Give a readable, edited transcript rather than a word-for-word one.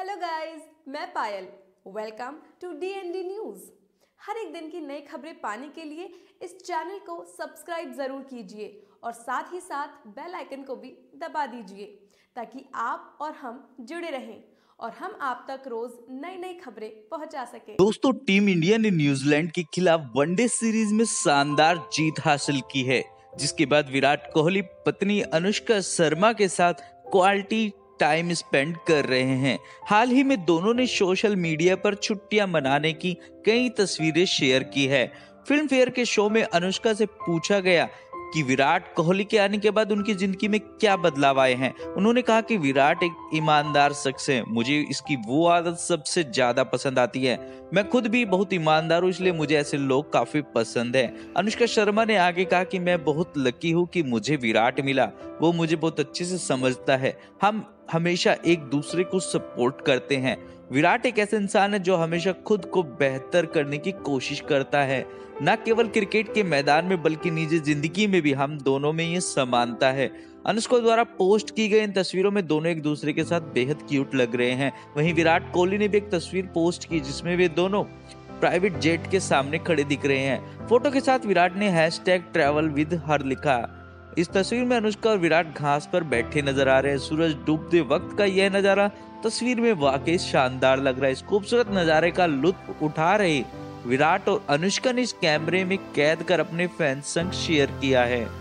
Hello guys, मैं Payal. Welcome to DND news. हर एक दिन की नई खबरें पाने के लिए इस चैनल को सब्सक्राइब जरूर कीजिए और साथ ही साथ बेल आइकन को भी दबा दीजिए ताकि आप और हम जुड़े रहें और हम आप तक रोज नई नई खबरें पहुंचा सकें। दोस्तों, टीम इंडिया ने न्यूजीलैंड के खिलाफ वनडे सीरीज में शानदार जीत हासिल की है, जिसके बाद विराट कोहली पत्नी अनुष्का शर्मा के साथ क्वालिटी टाइम स्पेंड कर रहे हैं। हाल ही में दोनों ने सोशल मीडिया पर छुट्टियां मनाने की कई तस्वीरें शेयर की है। फिल्म फेयर के शो में अनुष्का से पूछा गया कि विराट कोहली के आने के बाद उनकी जिंदगी में क्या बदलाव आए हैं। उन्होंने कहा कि विराट एक ईमानदार शख्स है, मुझे इसकी वो आदत सबसे ज्यादा पसंद आती है। मैं खुद भी बहुत ईमानदार हूँ, इसलिए मुझे ऐसे लोग काफी पसंद है। अनुष्का शर्मा ने आगे कहा कि मैं बहुत लकी हूँ कि मुझे विराट मिला, वो मुझे बहुत अच्छे से समझता है। हम हमेशा एक दूसरे को सपोर्ट करते हैं। विराट एक ऐसा इंसान है जो हमेशा खुद को बेहतर करने की कोशिश करता है, न केवल क्रिकेट के मैदान में बल्कि निजी जिंदगी में भी हम दोनों में ये समानता है। अनुष्का द्वारा पोस्ट की गई इन तस्वीरों में दोनों एक दूसरे के साथ बेहद क्यूट लग रहे हैं। वहीं विराट कोहली ने भी एक तस्वीर पोस्ट की जिसमें वे दोनों प्राइवेट जेट के सामने खड़े दिख रहे हैं। फोटो के साथ विराट ने #travelwithher लिखा। इस तस्वीर में अनुष्का और विराट घास पर बैठे नजर आ रहे हैं। सूरज डूबते वक्त का यह नजारा तस्वीर में वाकई शानदार लग रहा है। इस खूबसूरत नजारे का लुत्फ उठा रहे विराट और अनुष्का ने इस कैमरे में कैद कर अपने फैंस संग शेयर किया है।